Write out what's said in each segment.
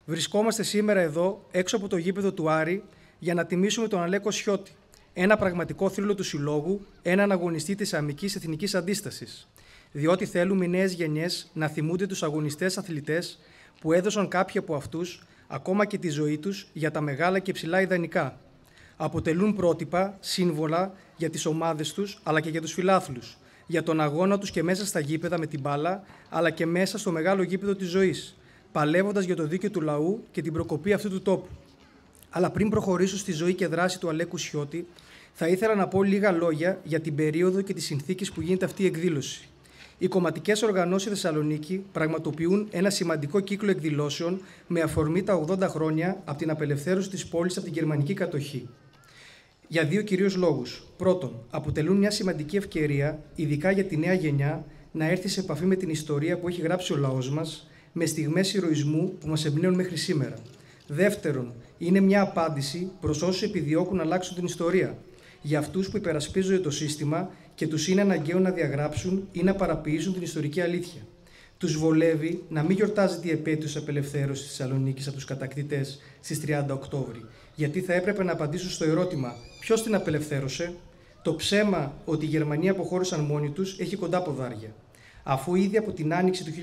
Βρισκόμαστε σήμερα εδώ, έξω από το γήπεδο του Άρη, για να τιμήσουμε τον Αλέκο Σιώτη, ένα πραγματικό θρύλο του συλλόγου, έναν αγωνιστή της αμικής εθνικής αντίστασης. Διότι θέλουμε οι νέες γενιές να θυμούνται τους αγωνιστές αθλητές που έδωσαν κάποιοι από αυτούς, ακόμα και τη ζωή τους, για τα μεγάλα και ψηλά ιδανικά. Αποτελούν πρότυπα, σύμβολα για τις ομάδες τους, αλλά και για τους φιλάθλους, για τον αγώνα τους και μέσα στα γήπεδα με την μπάλα, αλλά και μέσα στο μεγάλο γήπεδο της ζωής, παλεύοντας για το δίκαιο του λαού και την προκοπή αυτού του τόπου. Αλλά πριν προχωρήσω στη ζωή και δράση του Αλέκου Σιώτη, θα ήθελα να πω λίγα λόγια για την περίοδο και τις συνθήκες που γίνεται αυτή η εκδήλωση. Οι κομματικές οργανώσεις στη Θεσσαλονίκη πραγματοποιούν ένα σημαντικό κύκλο εκδηλώσεων με αφορμή τα 80 χρόνια από την απελευθέρωση της πόλης από την γερμανική κατοχή. Για δύο κυρίως λόγους. Πρώτον, αποτελούν μια σημαντική ευκαιρία, ειδικά για τη νέα γενιά, να έρθει σε επαφή με την ιστορία που έχει γράψει ο λαός μας, με στιγμές ηρωισμού που μας εμπνέουν μέχρι σήμερα. Δεύτερον, είναι μια απάντηση προς όσους επιδιώκουν να αλλάξουν την ιστορία, για αυτούς που υπερασπίζονται το σύστημα και τους είναι αναγκαίο να διαγράψουν ή να παραποιήσουν την ιστορική αλήθεια. Τους βολεύει να μην γιορτάζεται η επέτειος της απελευθέρωσης της Θεσσαλονίκης από τους κατακτητές στις 30 Οκτώβρη, γιατί θα έπρεπε να απαντήσουν στο ερώτημα ποιος την απελευθέρωσε. Το ψέμα ότι οι Γερμανοί αποχώρησαν μόνοι τους έχει κοντά ποδάρια. Αφού ήδη από την άνοιξη του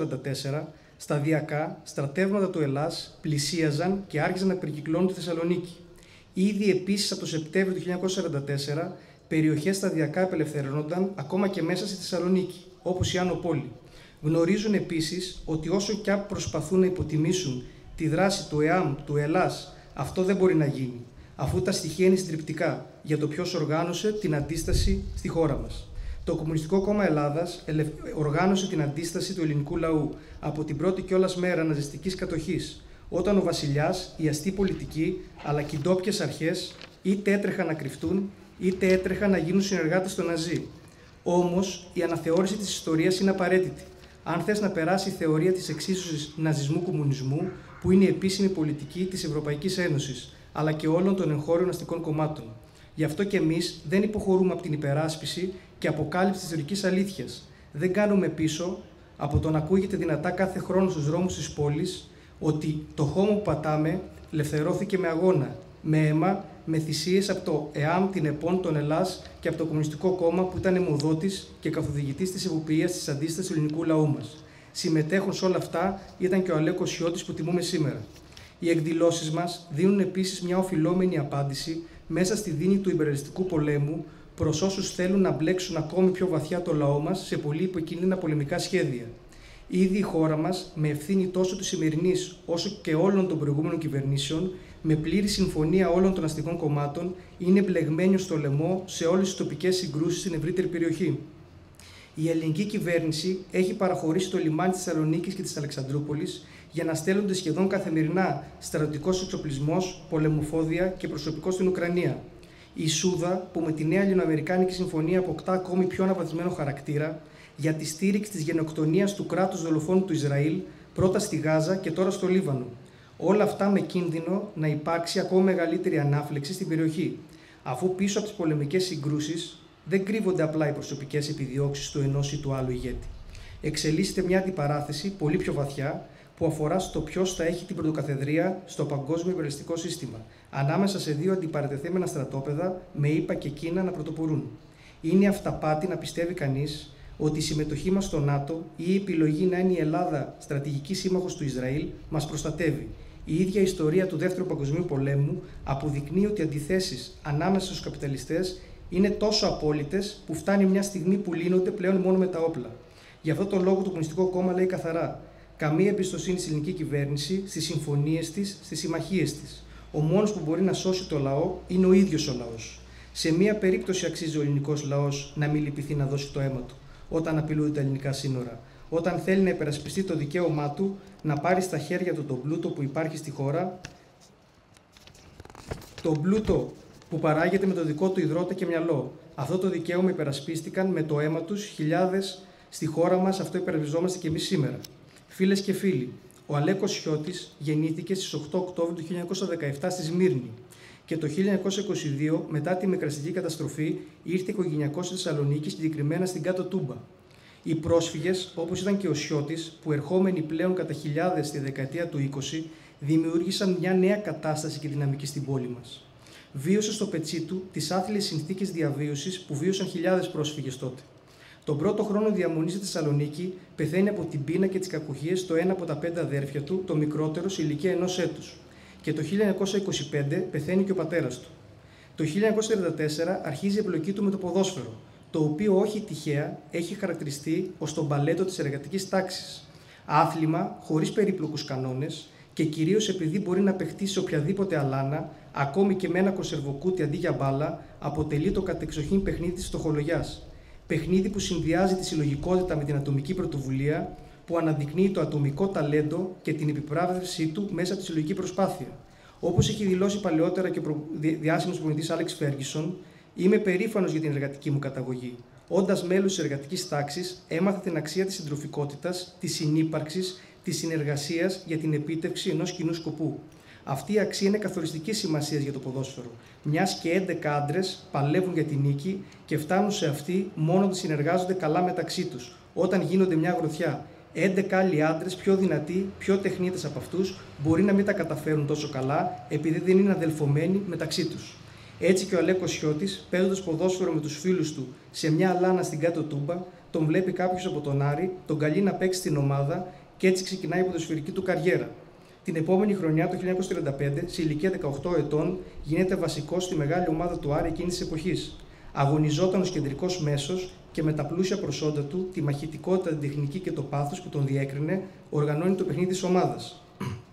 1944, σταδιακά στρατεύματα του Ελλάς πλησίαζαν και άρχισαν να περικυκλώνουν τη Θεσσαλονίκη. Ήδη επίσης από το Σεπτέμβριο του 1944, περιοχές σταδιακά απελευθερώνονταν ακόμα και μέσα στη Θεσσαλονίκη, όπως η Άνω Πόλη. Γνωρίζουν επίσης ότι όσο κι αν προσπαθούν να υποτιμήσουν τη δράση του ΕΑΜ, του Ελλάς, αυτό δεν μπορεί να γίνει, αφού τα στοιχεία είναι συντριπτικά για το ποιος οργάνωσε την αντίσταση στη χώρα μας. Το Κομμουνιστικό Κόμμα Ελλάδας οργάνωσε την αντίσταση του ελληνικού λαού από την πρώτη κιόλας μέρα ναζιστικής κατοχής, όταν ο βασιλιάς, οι αστεί πολιτικοί, αλλά και οι ντόπιες αρχές είτε έτρεχαν να κρυφτούν, είτε έτρεχαν να γίνουν συνεργάτες των Ναζί. Όμως, η αναθεώρηση της ιστορίας είναι απαραίτητη. Αν θες να περάσει η θεωρία της εξίσωσης ναζισμού-κομμουνισμού, που είναι η επίσημη πολιτική της Ευρωπαϊκής Ένωσης, αλλά και όλων των εγχώριων αστικών κομμάτων. Γι' αυτό και εμείς δεν υποχωρούμε από την υπεράσπιση και αποκάλυψη της ιστορικής αλήθειας. Δεν κάνουμε πίσω από το να ακούγεται δυνατά κάθε χρόνο στους δρόμους της πόλης ότι το χώμα που πατάμε ελευθερώθηκε με αγώνα, με αίμα, με θυσίες από το ΕΑΜ, την ΕΠΟΝ, τον Ελλάς και από το Κομμουνιστικό Κόμμα που ήταν αιμοδότης και καθοδηγητής της εποπτείας της αντίστασης του ελληνικού λαού μας. Συμμετέχουν σε όλα αυτά ήταν και ο Αλέκος Σιώτης που τιμούμε σήμερα. Οι εκδηλώσεις μας δίνουν επίσης μια οφειλόμενη απάντηση μέσα στη δίνη του υπερελιστικού πολέμου προς όσους θέλουν να μπλέξουν ακόμη πιο βαθιά το λαό μας σε πολύ υποκίνδυνα πολεμικά σχέδια. Ήδη η χώρα μας, με ευθύνη τόσο της σημερινής όσο και όλων των προηγούμενων κυβερνήσεων, με πλήρη συμφωνία όλων των αστικών κομμάτων, είναι μπλεγμένη στο λαιμό σε όλες τις τοπικές συγκρούσεις στην ευρύτερη περιοχή. Η ελληνική κυβέρνηση έχει παραχωρήσει το λιμάνι της Θεσσαλονίκης και της Αλεξανδρούπολης για να στέλνονται σχεδόν καθημερινά στρατιωτικός εξοπλισμός, πολεμοφόδια και προσωπικό στην Ουκρανία. Η Σούδα, που με τη νέα Ελληνοαμερικάνικη Συμφωνία αποκτά ακόμη πιο αναβαθμισμένο χαρακτήρα, για τη στήριξη της γενοκτονίας του κράτους δολοφόνου του Ισραήλ, πρώτα στη Γάζα και τώρα στο Λίβανο. Όλα αυτά με κίνδυνο να υπάρξει ακόμα μεγαλύτερη ανάφλεξη στην περιοχή, αφού πίσω από τις πολεμικές συγκρούσεις δεν κρύβονται απλά οι προσωπικές επιδιώξεις του ενός ή του άλλου ηγέτη. Εξελίσσεται μια αντιπαράθεση πολύ πιο βαθιά που αφορά στο ποιος θα έχει την πρωτοκαθεδρία στο παγκόσμιο υπερελιστικό σύστημα, ανάμεσα σε δύο αντιπαρατεθέμενα στρατόπεδα με ΗΠΑ και Κίνα να πρωτοπορούν. Είναι αυταπάτη να πιστεύει κανείς ότι η συμμετοχή μας στο ΝΑΤΟ ή η επιλογή να είναι η Ελλάδα στρατηγική σύμμαχος του Ισραήλ μας προστατεύει. Η ίδια ιστορία του Δεύτερου Παγκοσμίου Πολέμου αποδεικνύει ότι οι αντιθέσεις ανάμεσα στους καπιταλιστές είναι τόσο απόλυτες που φτάνει μια στιγμή που λύνονται πλέον μόνο με τα όπλα. Γι' αυτό το λόγο το Κομμουνιστικό Κόμμα λέει καθαρά: καμία εμπιστοσύνη στην ελληνική κυβέρνηση, στις συμφωνίες της, στις συμμαχίες της. Ο μόνος που μπορεί να σώσει το λαό είναι ο ίδιος ο λαός. Σε μία περίπτωση αξίζει ο ελληνικός λαός να μην λυπηθεί να δώσει το αίμα του, όταν απειλούνται τα ελληνικά σύνορα. Όταν θέλει να υπερασπιστεί το δικαίωμά του να πάρει στα χέρια του τον πλούτο που υπάρχει στη χώρα, τον πλούτο που παράγεται με το δικό του ιδρώτα και μυαλό. Αυτό το δικαίωμα υπερασπίστηκαν με το αίμα τους χιλιάδες στη χώρα μας, αυτό υπερασπιζόμαστε και εμείς σήμερα. Φίλες και φίλοι, ο Αλέκος Σιώτης γεννήθηκε στις 8 Οκτώβρη του 1917 στη Σμύρνη και το 1922, μετά τη μικρασιατική καταστροφή, ήρθε οικογενειακός στη Θεσσαλονίκη, συγκεκριμένα στην Κάτω Τούμπα. Οι πρόσφυγες, όπως ήταν και ο Σιώτης, που ερχόμενοι πλέον κατά χιλιάδες στη δεκαετία του 20, δημιούργησαν μια νέα κατάσταση και δυναμική στην πόλη μας. Βίωσε στο πετσί του τις άθλιες συνθήκες διαβίωσης που βίωσαν χιλιάδες πρόσφυγες τότε. Τον πρώτο χρόνο διαμονής στη Θεσσαλονίκη πεθαίνει από την πείνα και τις κακουχίες το ένα από τα 5 αδέρφια του, το μικρότερο, σε ηλικία 1 έτους. Και το 1925 πεθαίνει και ο πατέρας του. Το 1934 αρχίζει η εμπλοκή του με το ποδόσφαιρο, το οποίο όχι τυχαία έχει χαρακτηριστεί ως το μπαλέτο της εργατικής τάξης. Άθλημα χωρίς περίπλοκους κανόνες και κυρίως επειδή μπορεί να παιχτεί σε οποιαδήποτε αλάνα, ακόμη και με ένα κονσερβοκούτι αντί για μπάλα, αποτελεί το κατεξοχήν παιχνίδι της φτωχολογιάς. Παιχνίδι που συνδυάζει τη συλλογικότητα με την ατομική πρωτοβουλία, που αναδεικνύει το ατομικό ταλέντο και την επιπράβευσή του μέσα από τη συλλογική προσπάθεια. Όπως έχει δηλώσει παλαιότερα και ο διάσημος προπονητής Άλεξ Φέργκισον, είμαι περήφανος για την εργατική μου καταγωγή. Όντας μέλος της εργατικής τάξης, έμαθα την αξία της συντροφικότητας, της συνύπαρξης, της συνεργασίας για την επίτευξη ενός κοινού σκοπού. Αυτή η αξία είναι καθοριστικής σημασίας για το ποδόσφαιρο, μιας και 11 άντρες παλεύουν για την νίκη και φτάνουν σε αυτή μόνο όταν συνεργάζονται καλά μεταξύ τους, όταν γίνονται μια γροθιά. 11 άλλοι άντρες πιο δυνατοί, πιο τεχνίτες από αυτούς, μπορεί να μην τα καταφέρουν τόσο καλά επειδή δεν είναι αδελφωμένοι μεταξύ τους. Έτσι και ο Αλέκος Σιώτης, παίζοντας ποδόσφαιρο με τους φίλους του σε μια αλάνα στην κάτω Τούμπα, τον βλέπει κάποιος από τον Άρη, τον καλεί να παίξει στην ομάδα και έτσι ξεκινάει η ποδοσφαιρική του καριέρα. Την επόμενη χρονιά, το 1935, σε ηλικία 18 ετών, γίνεται βασικός στη μεγάλη ομάδα του Άρη εκείνης της εποχής. Αγωνιζόταν ως κεντρικός μέσος και με τα πλούσια προσόντα του, τη μαχητικότητα, την τεχνική και το πάθος που τον διέκρινε, οργανώνει το παιχνίδι της ομάδας.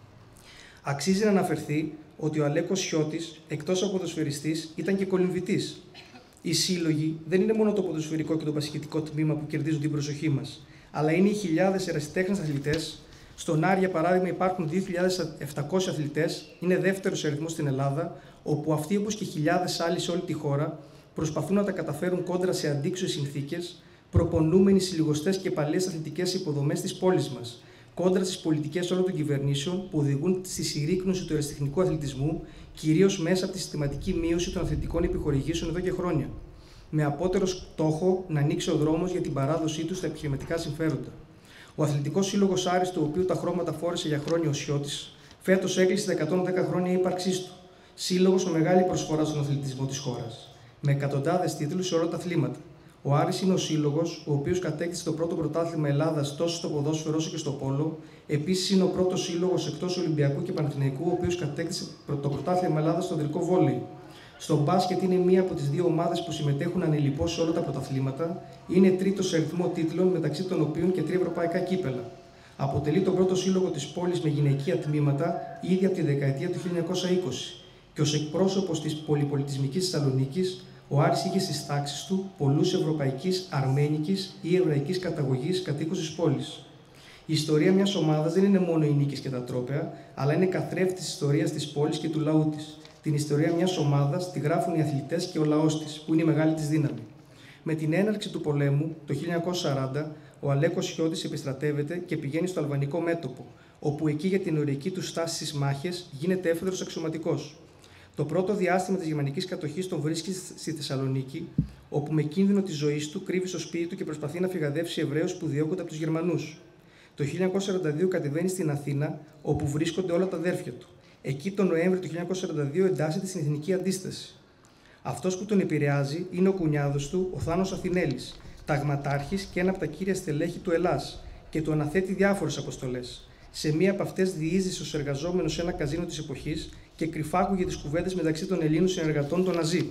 Αξίζει να αναφερθεί ότι ο Αλέκος Σιώτης, εκτός από ποδοσφαιριστής, ήταν και κολυμβητής. Οι σύλλογοι δεν είναι μόνο το ποδοσφαιρικό και το μπασκετικό τμήμα που κερδίζουν την προσοχή μας, αλλά είναι οι χιλιάδες ερασιτέχνες αθλητές. Στον Άρη, για παράδειγμα, υπάρχουν 2.700 αθλητές, είναι δεύτερος σε αριθμό στην Ελλάδα, όπου αυτοί, όπως και χιλιάδες άλλοι σε όλη τη χώρα, προσπαθούν να τα καταφέρουν κόντρα σε αντίξωες συνθήκες, προπονούμενοι σε λιγοστές και παλιές αθλητικές υποδομές της πόλης μας, κόντρα στις πολιτικές όλων των κυβερνήσεων που οδηγούν στη συρρίκνωση του ερασιτεχνικού αθλητισμού, κυρίως μέσα από τη συστηματική μείωση των αθλητικών επιχορηγήσεων εδώ και χρόνια, με απότερο στόχο να ανοίξει ο δρόμος για την παράδοσή του στα επιχειρηματικά συμφέροντα. Ο Αθλητικός Σύλλογος Άρης, του οποίου τα χρώματα φόρεσε για χρόνια ο Σιώτης, φέτος έκλεισε τα 110 χρόνια ύπαρξής του. Σύλλογος με μεγάλη προσφορά στον αθλητισμό της χώρας, με εκατοντάδες τίτλους σε όλα τα αθλήματα. Ο Άρης είναι ο σύλλογος, ο οποίος κατέκτησε το πρώτο πρωτάθλημα Ελλάδας τόσο στο ποδόσφαιρο όσο και στο πόλο. Επίσης, είναι ο πρώτος σύλλογος εκτός Ολυμπιακού και Παναθηναϊκού, ο οποίος κατέκτησε το πρωτάθλημα Ελλάδας στο ανδρικό βόλεϊ. Στο μπάσκετ είναι μία από τις δύο ομάδες που συμμετέχουν ανελιπώς σε όλα τα πρωταθλήματα. Είναι τρίτος σε αριθμό τίτλων, μεταξύ των οποίων και 3 ευρωπαϊκά κύπελα. Αποτελεί τον πρώτο σύλλογο της πόλης με γυναικεία τμήματα ήδη από τη δεκαετία του 1920. Και ως εκπρόσωπος της πολυπολιτισμικής Θεσσαλονίκης, ο Άρης είχε στις τάξεις του πολλούς ευρωπαϊκής, αρμένικης ή εβραϊκής καταγωγής κατοίκους της πόλης. Η ιστορία μιας ομάδας δεν είναι μόνο οι νίκες και τα τρόπαια, αλλά είναι καθρέφτης της ιστορίας της πόλης και του λαού της. Την ιστορία μιας ομάδας τη γράφουν οι αθλητές και ο λαός της, που είναι η μεγάλη της δύναμη. Με την έναρξη του πολέμου, το 1940, ο Αλέκος Σιώτης επιστρατεύεται και πηγαίνει στο αλβανικό μέτωπο, όπου εκεί για την ωριακή του στάση στις μάχες γίνεται έφεδρος αξιωματικός. Το πρώτο διάστημα της γερμανικής κατοχής τον βρίσκει στη Θεσσαλονίκη, όπου με κίνδυνο της ζωής του κρύβει στο σπίτι του και προσπαθεί να φυγαδεύσει Εβραίους που διώκονται από τους Γερμανούς. Το 1942 κατεβαίνει στην Αθήνα, όπου βρίσκονται όλα τα αδέρφια του. Εκεί τον Νοέμβριο του 1942 εντάσσεται στην Εθνική Αντίσταση. Αυτός που τον επηρεάζει είναι ο κουνιάδος του, ο Θάνος Αθηνέλης, ταγματάρχης και ένα από τα κύρια στελέχη του Ελλάς, και του αναθέτει διάφορες αποστολές. Σε μία από αυτές διείσδησε ως εργαζόμενος σε ένα καζίνο της εποχής και κρυφάκουγε τις κουβέντες μεταξύ των Ελλήνων συνεργατών των Ναζί.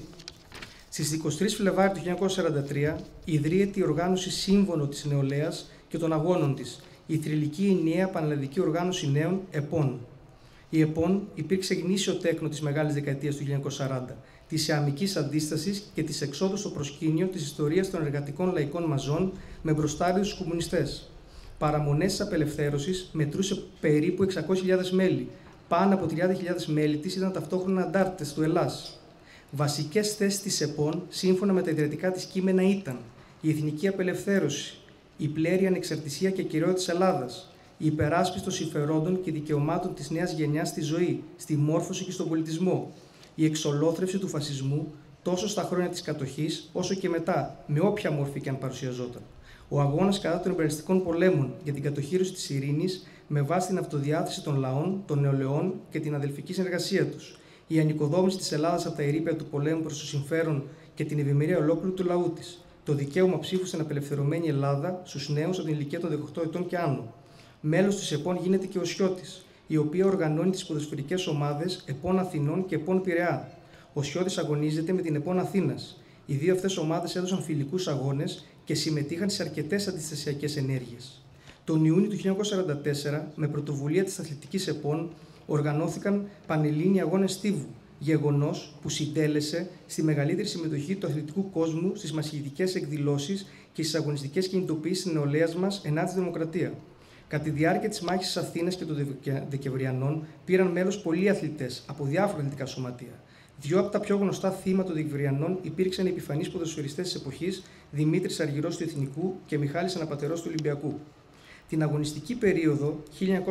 Στις 23 Φλεβάρι του 1943 ιδρύεται η οργάνωση Σύμβολο της Νεολαίας και των Αγώνων της, η θρυλική ενιαία πανελλαδική οργάνωση νέων ΕΠΟΝ. Η ΕΠΟΝ υπήρξε γνήσιο τέκνο της μεγάλης δεκαετίας του 1940, της εαμικής αντίστασης και της εξόδου στο προσκήνιο της ιστορίας των εργατικών λαϊκών μαζών με μπροστάριους τους κομμουνιστές. Παραμονές της απελευθέρωσης μετρούσε περίπου 600.000 μέλη. Πάνω από 30.000 μέλη της ήταν ταυτόχρονα αντάρτητες του Ελλάς. Βασικές θέσεις της ΕΠΟΝ, σύμφωνα με τα ιδρυτικά της κείμενα, ήταν η εθνική απελευθέρωση, η πλέρη ανεξαρτησία και κυριότητα της Ελλάδας, η υπεράσπιση των συμφερόντων και δικαιωμάτων της νέας γενιάς στη ζωή, στη μόρφωση και στον πολιτισμό, η εξολόθρευση του φασισμού τόσο στα χρόνια της κατοχής όσο και μετά, με όποια μορφή και αν παρουσιαζόταν. Ο αγώνας κατά των υπερελιστικών πολέμων για την κατοχήρωση της ειρήνης με βάση την αυτοδιάθεση των λαών, των νεολαιών και την αδελφική συνεργασία τους, η ανοικοδόμηση της Ελλάδας από τα ερείπια του πολέμου προς το συμφέρον και την ευημερία ολόκληρου του λαού της, το δικαίωμα ψήφου στην απελευθερωμένη Ελλάδα στους νέους από την ηλικία των 18 ετών και άνω. Μέλος της ΕΠΟΝ γίνεται και ο Σιώτης, η οποία οργανώνει τις ποδοσφαιρικές ομάδες ΕΠΟΝ Αθηνών και ΕΠΟΝ Πειραιά. Ο Σιώτης αγωνίζεται με την ΕΠΟΝ Αθήνας. Οι δύο αυτές ομάδες έδωσαν φιλικούς αγώνες και συμμετείχαν σε αρκετές αντιστασιακές ενέργειες. Τον Ιούνιο του 1944, με πρωτοβουλία της Αθλητικής ΕΠΟΝ, οργανώθηκαν Πανελλήνιοι Αγώνες Στίβου, γεγονός που συντέλεσε στη μεγαλύτερη συμμετοχή του αθλητικού κόσμου στις μαχητικές εκδηλώσεις και στις αγωνιστικές κινητοποιήσεις της νεολαίας μας ενάντια στη δημοκρατία. Κατά τη διάρκεια της μάχης της Αθήνας και των Δεκεμβριανών πήραν μέρος πολλοί αθλητές από διάφορα αθλητικά σωματεία. Δύο από τα πιο γνωστά θύματα των Δεκεμβριανών υπήρξαν οι επιφανείς ποδοσφαιριστές της εποχής, Δημήτρης Αργυρός του Εθνικού και Μιχάλης Αναπατερός του Ολυμπιακού. Την αγωνιστική περίοδο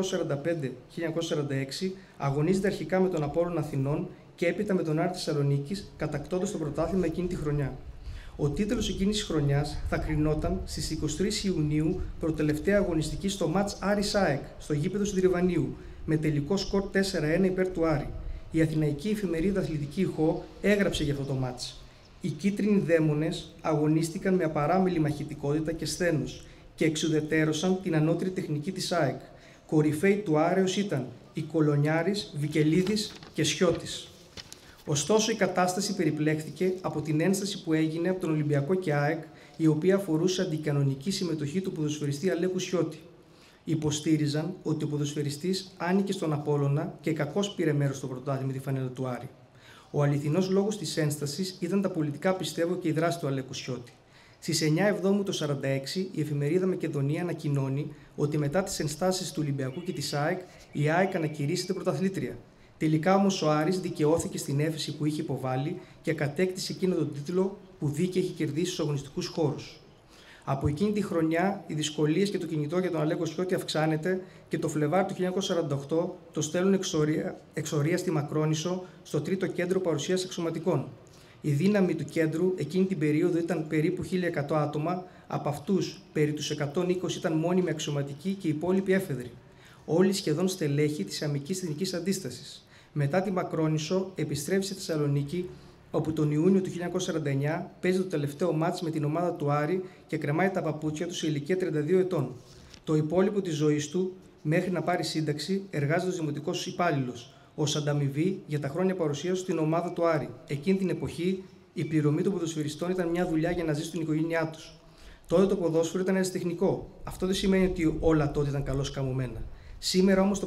1945-1946 αγωνίζεται αρχικά με τον Απόλλωνα Αθηνών και έπειτα με τον Άρη Θεσσαλονίκης, κατακτώντας το πρωτάθλημα εκείνη τη χρονιά. Ο τίτλος εκείνης της χρονιάς θα κρινόταν στις 23 Ιουνίου, προτελευταία αγωνιστική στο μάτς Άρης ΑΕΚ, στο γήπεδο του Τριβανίου, με τελικό σκορ 4-1 υπέρ του Άρη. Η αθηναϊκή εφημερίδα Αθλητική Ηχό έγραψε για αυτό το μάτς. Οι κίτρινοι δαίμονες αγωνίστηκαν με απαράμιλη μαχητικότητα και σθένος και εξουδετέρωσαν την ανώτερη τεχνική της ΑΕΚ. Κορυφαίοι του Άρεως ήταν οι Κολονιάρης, Βικελίδης και Σιώτης. Ωστόσο, η κατάσταση περιπλέχθηκε από την ένσταση που έγινε από τον Ολυμπιακό και ΑΕΚ, η οποία αφορούσε αντικανονική συμμετοχή του ποδοσφαιριστή Αλέκου Σιώτη. Υποστήριζαν ότι ο ποδοσφαιριστής άνοικε στον Απόλλωνα και κακώς πήρε μέρος στο πρωτάθλημα με τη φανέλα του Άρη. Ο αληθινός λόγος της ένστασης ήταν τα πολιτικά, πιστεύω, και η δράση του Αλέκου Σιώτη. Στις 9 Εβδόμου το 1946, η εφημερίδα Μακεδονία ανακοινώνει ότι μετά τις ενστάσεις του Ολυμπιακού και της ΑΕΚ, η ΑΕΚ ανακηρύσσεται πρωταθλήτρια. Τελικά όμως ο Άρης δικαιώθηκε στην έφεση που είχε υποβάλει και κατέκτησε εκείνο τον τίτλο που δίκαια έχει κερδίσει στους αγωνιστικούς χώρους. Από εκείνη τη χρονιά, οι δυσκολίες και το κυνηγητό για τον Αλέκο Σιώτη αυξάνεται και το Φλεβάρι του 1948 το στέλνουν εξορία στη Μακρόνισσο, στο τρίτο κέντρο παρουσίας αξιωματικών. Η δύναμη του κέντρου εκείνη την περίοδο ήταν περίπου 1.100 άτομα, από αυτούς περί τους 120 ήταν μόνιμοι αξιωματικοί και οι υπόλοιποι έφεδροι. Όλοι σχεδόν στελέχοι της αμικής εθνικής αντίστασης. Μετά τη Μακρόνισσο επιστρέφει στη Θεσσαλονίκη, όπου τον Ιούνιο του 1949 παίζει το τελευταίο μάτς με την ομάδα του Άρη και κρεμάει τα παπούτσια του σε ηλικία 32 ετών. Το υπόλοιπο της ζωής του, μέχρι να πάρει σύνταξη, εργάζεται ως δημοτικός υπάλληλος, ως ανταμοιβή για τα χρόνια παρουσίας του στην ομάδα του Άρη. Εκείνη την εποχή, η πληρωμή των ποδοσφαιριστών ήταν μια δουλειά για να ζήσει την οικογένειά τους. Τότε το ποδόσφαιρο ήταν αριστεχνικό. Αυτό δεν σημαίνει ότι όλα τότε ήταν καλώς καμωμένα. Σήμερα όμως στο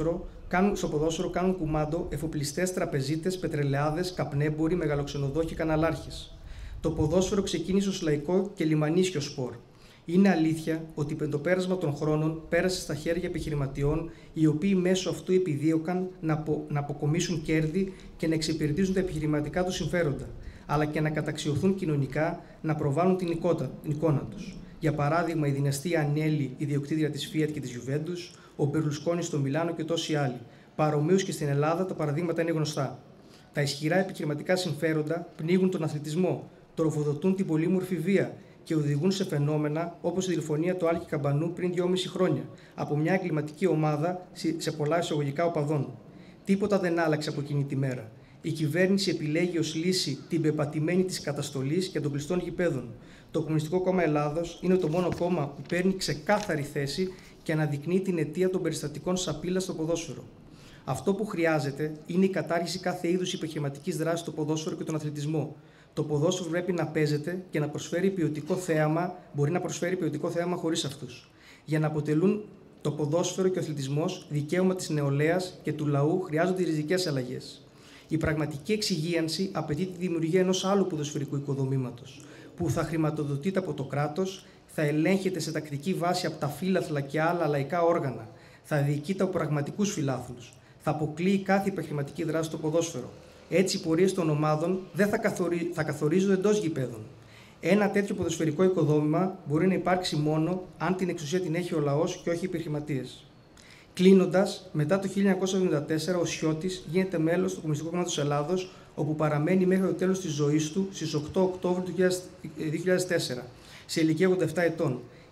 ποδόσφαιρο κάνουν κουμάντο εφοπλιστές, τραπεζίτες, πετρελαιάδες, καπνέμποροι, μεγαλοξενοδόχοι και καναλάρχες. Το ποδόσφαιρο ξεκίνησε ως λαϊκό και λιμανίσιο σπορ. Είναι αλήθεια ότι το πέρασμα των χρόνων πέρασε στα χέρια επιχειρηματιών, οι οποίοι μέσω αυτού επιδίωκαν να αποκομίσουν κέρδη και να εξυπηρετήσουν τα επιχειρηματικά τους συμφέροντα, αλλά και να καταξιωθούν κοινωνικά, να προβάλλουν την εικόνα τους. Για παράδειγμα, η δυναστεία Ανέλη, ιδιοκτήτρια της Fiat και της Juventus, ο Μπερλουσκόνη στο Μιλάνο και τόσοι άλλοι. Παρομοίως και στην Ελλάδα τα παραδείγματα είναι γνωστά. Τα ισχυρά επιχειρηματικά συμφέροντα πνίγουν τον αθλητισμό, τροφοδοτούν την πολύμορφη βία και οδηγούν σε φαινόμενα όπως η δολοφονία του Άλκη Καμπανού πριν 2,5 χρόνια από μια εγκληματική ομάδα σε πολλά εισαγωγικά οπαδών. Τίποτα δεν άλλαξε από εκείνη τη μέρα. Η κυβέρνηση επιλέγει ως λύση την πεπατημένη της καταστολής και των κλειστών γηπέδων. Το Κομμουνιστικό Κόμμα Ελλάδος είναι το μόνο κόμμα που παίρνει ξεκάθαρη θέση και αναδεικνύει την αιτία των περιστατικών σαπίλα στο ποδόσφαιρο. Αυτό που χρειάζεται είναι η κατάργηση κάθε είδους επιχειρηματικής δράσης στο ποδόσφαιρο και τον αθλητισμό. Το ποδόσφαιρο πρέπει να παίζεται και να προσφέρει ποιοτικό θέαμα, μπορεί να προσφέρει ποιοτικό θέαμα χωρίς αυτούς. Για να αποτελούν το ποδόσφαιρο και ο αθλητισμός δικαίωμα της νεολαίας και του λαού, χρειάζονται ριζικές αλλαγές. Η πραγματική εξυγίανση απαιτεί τη δημιουργία ενός άλλου ποδοσφαιρικού οικοδομήματος, που θα χρηματοδοτείται από το κράτος, θα ελέγχεται σε τακτική βάση από τα φύλαθλα και άλλα λαϊκά όργανα, θα διοικείται από πραγματικούς φιλάθλους, θα αποκλείει κάθε επιχειρηματική δράση στο ποδόσφαιρο. Έτσι, οι πορείες των ομάδων δεν θα καθορίζονται εντός γηπέδων. Ένα τέτοιο ποδοσφαιρικό οικοδόμημα μπορεί να υπάρξει μόνο αν την εξουσία την έχει ο λαός και όχι οι επιχειρηματίες. Κλείνοντας, μετά το 1974 ο Σιώτης γίνεται μέλος του Κομμουνιστικού Κόμματος Ελλάδος, όπου παραμένει μέχρι το τέλος της ζωής του στις 8 Οκτώβρου του 2004, σε ηλικία 87 ετών.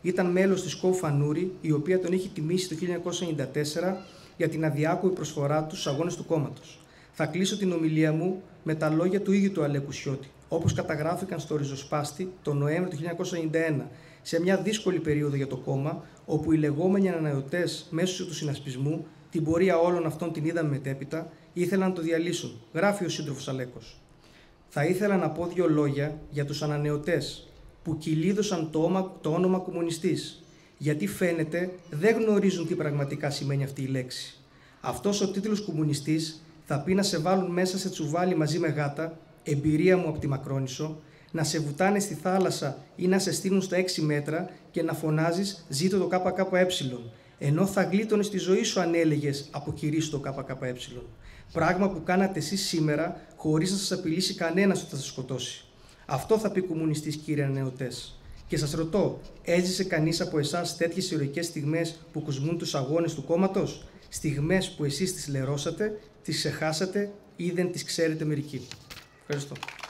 ήταν μέλος της Κόου Νούρη, η οποία τον είχε τιμήσει το 1994 για την αδιάκοπη προσφορά του στους αγώνες του κόμματος. Θα κλείσω την ομιλία μου με τα λόγια του ίδιου του Αλέκου Σιώτη, όπως καταγράφηκαν στο Ριζοσπάστη τον Νοέμβριο του 1991, σε μια δύσκολη περίοδο για το κόμμα, όπου οι λεγόμενοι ανανεωτές μέσω του συνασπισμού, την πορεία όλων αυτών την είδαμε μετέπειτα, ήθελαν να το διαλύσουν. Γράφει ο σύντροφος Αλέκος. Θα ήθελα να πω δύο λόγια για τους ανανεωτές που κυλίδωσαν το όνομα κομμουνιστής, γιατί φαίνεται δεν γνωρίζουν τι πραγματικά σημαίνει αυτή η λέξη. Αυτός ο τίτλος κομμουνιστής θα πει να σε βάλουν μέσα σε τσουβάλι μαζί με γάτα, εμπειρία μου από τη Μακρόνησο, να σε βουτάνε στη θάλασσα ή να σε στείλουν στα 6 μέτρα και να φωνάζεις «Ζήτω το ΚΚΕ», ενώ θα γλίτωνες τη ζωή σου αν έλεγες «Αποκηρύσου το ΚΚΕ». Πράγμα που κάνατε εσείς σήμερα χωρίς να σας απειλήσει κανένας ότι θα σας σκοτώσει. Αυτό θα πει κομμουνιστής, κύριε ανανεωτές. Και σας ρωτώ, έζησε κανείς από εσάς τέτοιες ηρωικές στιγμές που κοσμούν τους αγώνες του κόμματος? Στιγμές που εσείς τις λερώσατε, τις ξεχάσατε ή δεν τις ξέρετε μερικοί. Ευχαριστώ.